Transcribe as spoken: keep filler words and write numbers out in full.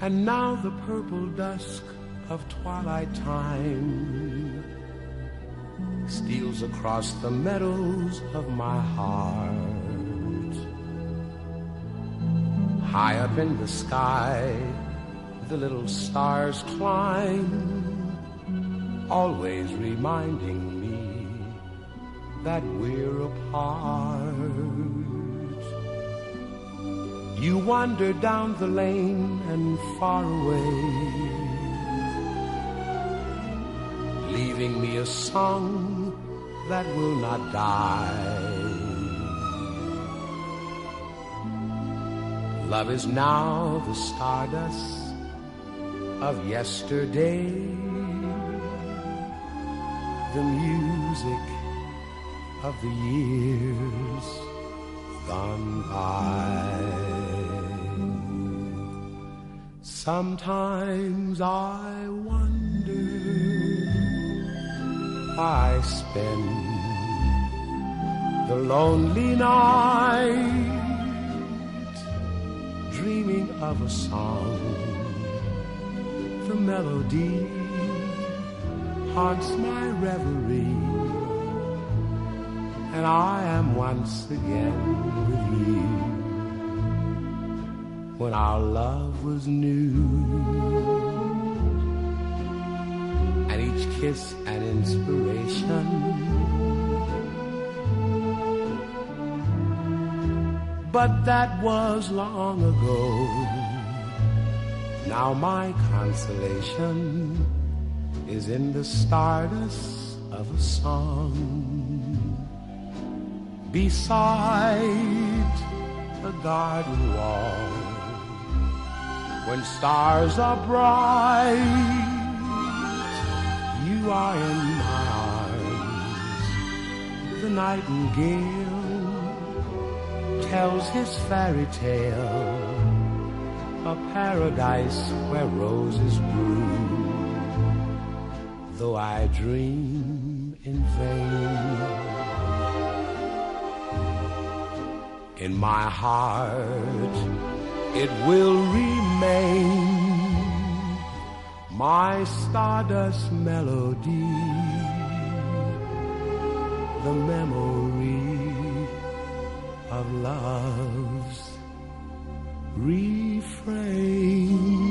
And now the purple dusk of twilight time steals across the meadows of my heart. High up in the sky, the little stars climb, always reminding me that we're apart. You wander down the lane and far away, leaving me a song that will not die. Love is now the stardust of yesterday, the music of the years gone by. Sometimes I wonder why I spend the lonely night dreaming of a song. The melody haunts my reverie, and I am once again with you when our love was new, and each kiss an inspiration. But that was long ago. Now my consolation is in the stardust of a song, beside a garden wall. When stars are bright, you are in my arms. The nightingale tells his fairy tale, a paradise where roses bloom, though I dream in vain. In my heart it will remain, my stardust melody, the memory of love's refrain.